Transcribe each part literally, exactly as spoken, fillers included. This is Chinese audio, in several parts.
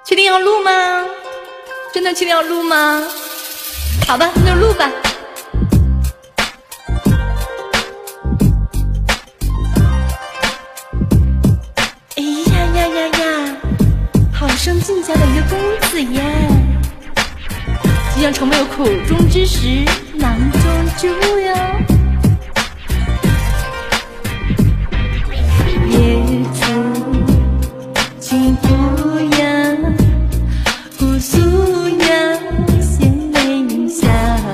确定要录吗？真的确定要录吗？好吧，那就录吧。哎呀呀呀呀！好生俊俏的一个公子耶！即将成为我口中之食，囊中之物哟。夜出轻扶摇，姑苏阳衔眉笑，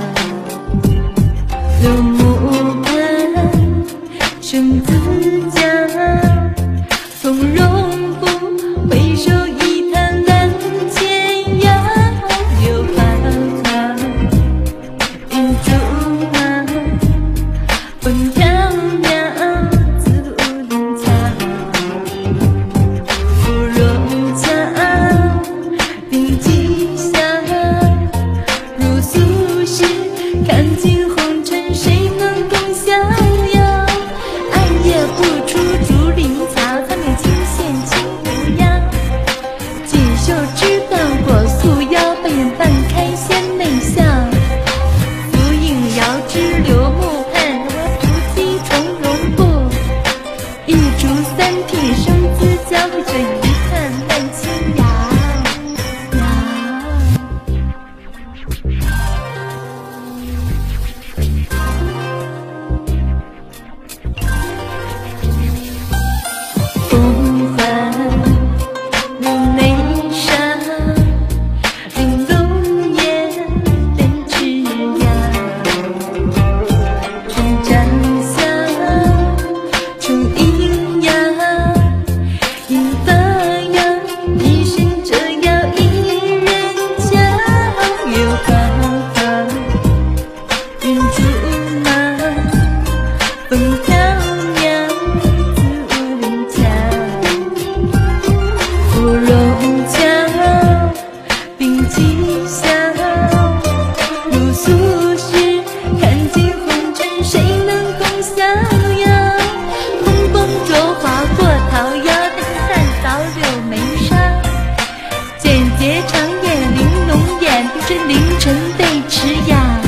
柳木畔生子家，从容不回首一叹蓝天涯。柳花花云竹马，风飘渺自无灵桥。芙蓉桥并吉祥，如素食看尽红尘，谁能共逍遥？暗夜不出竹林桥，三面金线轻扶摇。锦绣枝段裹素腰，半掩半开仙眉笑。浮影遥知柳木畔，我扶梯从容步。一竹三品生姿娇，回首一看万轻摇。风唤如内伤，玲珑眼人枝桠。春帐下出阴阳，迎发扬一身折腰一人俏。月花花云竹马，风飘渺自无灵桥。芙蓉桥并吉祥，如素食看尽红尘，谁能共逍遥？风风着划过桃夭，但看扫柳眉梢。简洁长眼玲珑眼，独身凌晨被持摇。